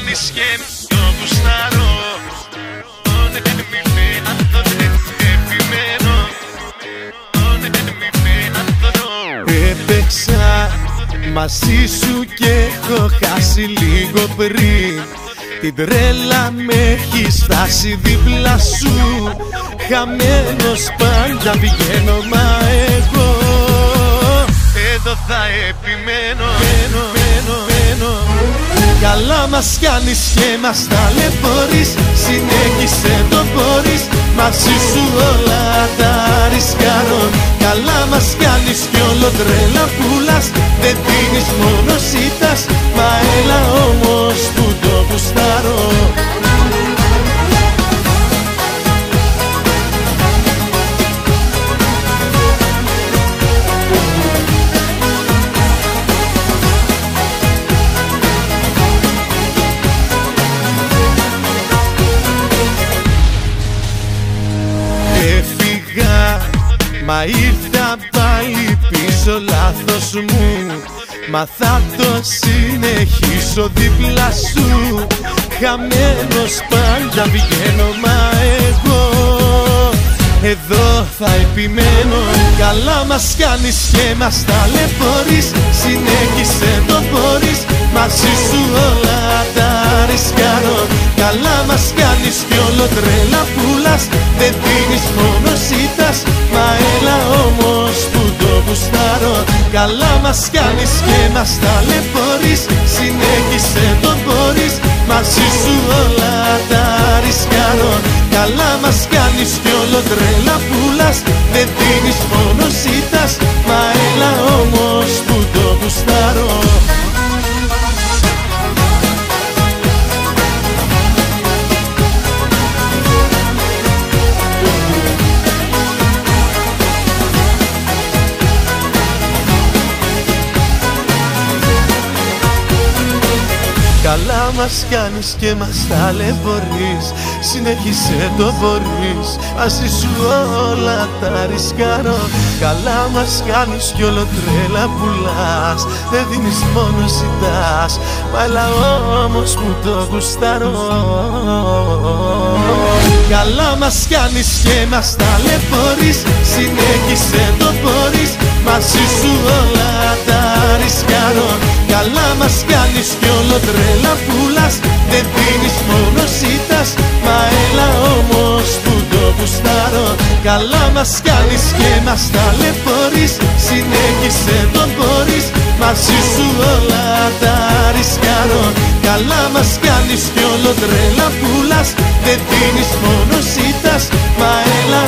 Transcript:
κάνεις και το γουστάρω. Έπαιξα μαζί σου και έχω χάσει λίγο πριν. Την τρέλα με έχει φτάσει δίπλα σου. Χαμένος πάντα πηγαίνω, μα εγώ εδώ θα επιμένω. Καλά μας κάνεις και μας ταλαιπωρείς. Συνέχισε το μπορείς, μαζί σου όλα τα ρισκάρω. Καλά μας κάνεις κι όλο τρέλα πουλάς. Δεν δίνεις μόνο σίτας, μα έλα όμως που το γουστάρω. Μα ήρθα πάλι πίσω, λάθος μου. Μα θα το συνεχίσω δίπλα σου. Χαμένος πάντα πηγαίνω, μα εγώ εδώ θα επιμένω. Καλά μας κάνεις και μας ταλαιπωρείς. Συνέχισε το μπορείς, μαζί σου όλα τα ρισκάρω. Καλά μας κάνεις κι όλο τρέλα πουλάς. Δεν δίνεις μόνο σίτας, μα έλα όμως που το γουστάρω. Καλά μας κάνεις και μας ταλαιπωρείς. Συνέχισε το μπορείς, μαζί σου όλα τα ρισκάρω. Καλά μας κάνεις κι όλο τρέλα πουλάς. Δεν δίνεις μόνο σίτας, μα έλα όμως που το γουστάρω. Καλά μας κάνεις και μας ταλαιπωρείς. Συνέχισε το μπορείς, μαζί σου όλα τα ρισκάρω. Καλά μας κάνεις κι όλο τρέλα πουλάς. Δεν δίνεις μόνο ζητάς, μα έλα όμως που το γουστάρω. Καλά μας κάνεις και μας ταλαιπωρείς. Συνέχισε το μπορείς, μαζί σου όλα τα ρισκάρω. Καλά μας κάνεις κι όλο τρέλα πουλάς. Δεν δίνεις μόνο σίτας, μα έλα όμως που το γουστάρω. Καλά μας κάνεις και μας ταλαιπωρείς. Συνέχισε το μπορείς, μαζί σου όλα τα ρισκάρω. Καλά μας κάνεις κι όλο τρέλα πουλάς. Δεν δίνεις μόνο σίτας, μα έλα